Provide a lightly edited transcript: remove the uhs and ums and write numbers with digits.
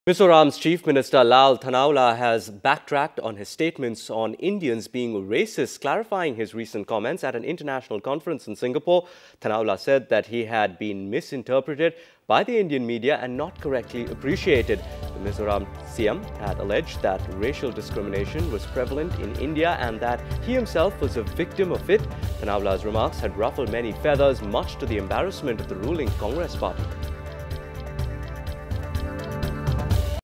Mizoram's Chief Minister Lal Thanawala has backtracked on his statements on Indians being racist, clarifying his recent comments at an international conference in Singapore. Thanawala said that he had been misinterpreted by the Indian media and not correctly appreciated. The Mizo CM had alleged that racial discrimination was prevalent in India and that he himself was a victim of it. Thanawala's remarks had ruffled many feathers, much to the embarrassment of the ruling Congress party.